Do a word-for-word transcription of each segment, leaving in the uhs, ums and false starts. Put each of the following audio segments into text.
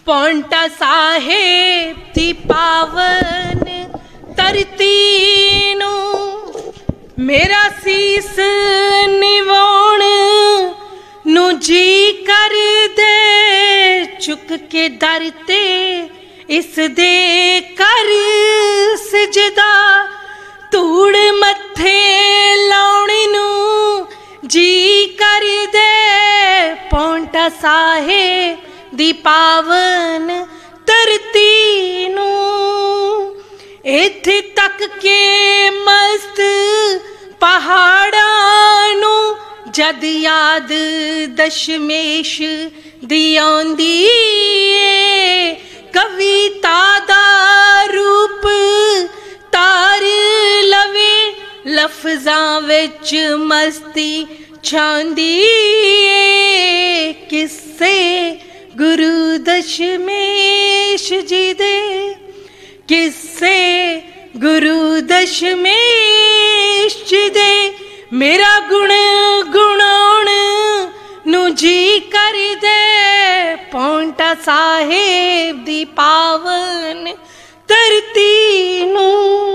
पौंटा साहेब दी पावन धरती नू मेरा सीस निवाउण नू जी कर दे, चुक के दर ते इस दे कर सजदा, धूड़ मथे लाउण नू जी कर दे। पौंटा साहेब दी पावन धरती नू इत्थे तक के मस्त पहाड़ां नू जद याद दशमेश दी आउंदी ए, कविता दा रूप तार लवे, लफ्जां विच मस्ती छांदी ए। किस्से गुरु दशमेश जी दे, किस्से गुरु दशमेश जी दे, मेरा गुण गुणाउण नू जी कर दे। पौंटा साहेब दी पावन धरती नू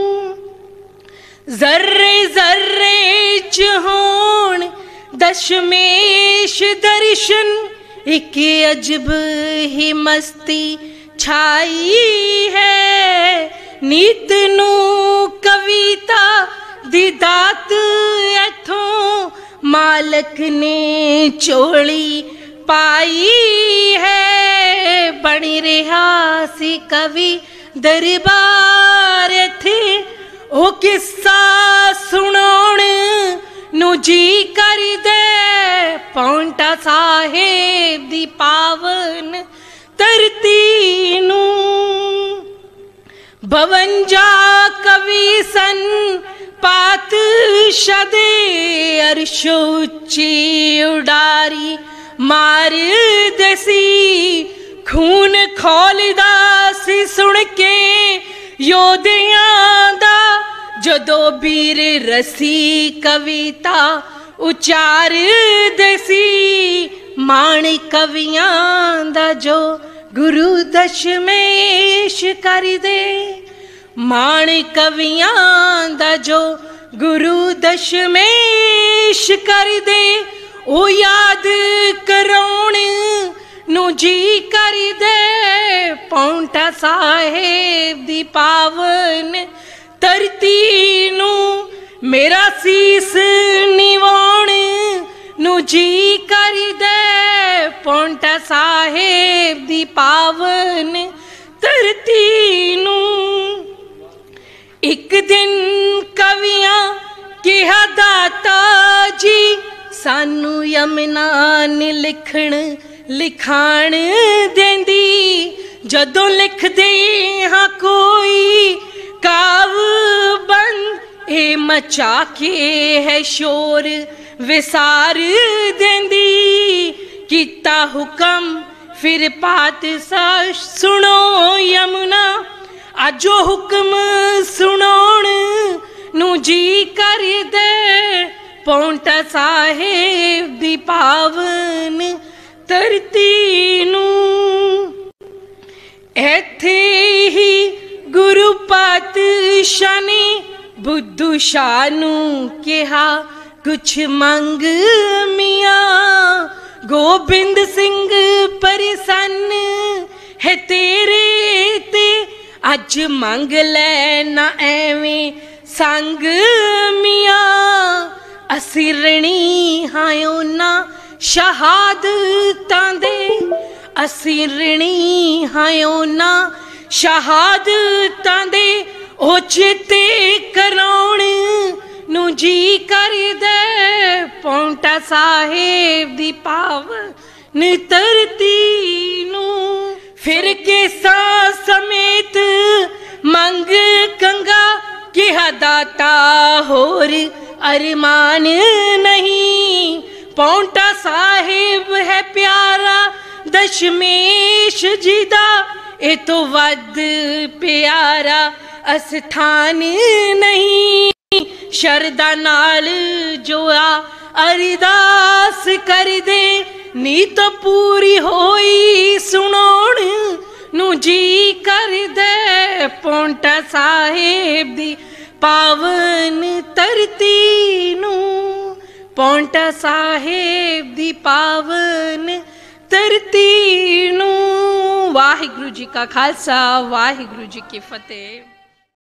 जर्रे जर्रे च होण दशमेश दर्शन, एक अजब ही मस्ती छाई है। नीत नू कविता दी दात इथों मालक ने चोली पाई है। बनी रहा सी कवि दरबार इथे, ओ किस्सा सुनाउण नू जी कर दे। पौंटा साहेब दी पावन धरती नू बवंजा कवि सन पातशाह दे, अरशो उच्ची उडारी मार देसी, खून खौलदा सी सुन के योधियां दा, जदों वीर रसी कविता उचार देसी। मान कवियां दा जो गुरु दशमेश कर दे, मान कवियां दा जो गुरु दशमेश कर दे, ओ याद कराउण नू जी कर दे। पौंटा साहेब दी पावन धरती नू मेरा सीस निवाउण नू जी कर दे। पौंटा साहेब दी पावन धरती नू एक दिन कवियां कहा दाता जी, सानू यमुना ने लिखण लिखाण देंदी, जदों लिखदे हाँ कोई काव बंद ए मचा के है शोर विसार देंदी। कीता हुक्म फिर पातशाह सुनो यमुना, अजो हुक्म सुनाउण नू जी कर दे। पौंटा साहेब दी पावन धरती नू इत्थे ही गुरु पातशाह ने बुद्धू शाह नू कहा, कुछ मंग मियां गोबिंद सिंह प्रसन्न है तेरे ते, अज मंग लेना एवें संग मियां। असी ऋणी हां उन्हां शहादतां दे, असी ऋणी हां उन्हां शहादतां दे, ओ चेते कराउण नू जी कर दे। पौंटा साहेब दी पावन धरती नू फिर केसा समेत मंग कंगा, कहा दाता होर अरमान नहीं। पौंटा साहेब है प्यारा दशमेश जी दा, ए तो वद प्यारा अस्थान नहीं। शरदा नाल जो आ अरदास कर दे, नीत पूरी होई सुनाउण ਜੀ ਕਰਦੇ ਪੌਂਟਾ ਸਾਹਿਬ ਦੀ ਪਾਵਨ ਧਰਤੀ ਨੂੰ, ਪੌਂਟਾ ਸਾਹਿਬ ਦੀ ਪਾਵਨ ਧਰਤੀ ਨੂੰ। ਵਾਹਿਗੁਰੂ ਜੀ ਕਾ ਖਾਲਸਾ, ਵਾਹਿਗੁਰੂ ਜੀ ਕੀ ਫਤਿਹ।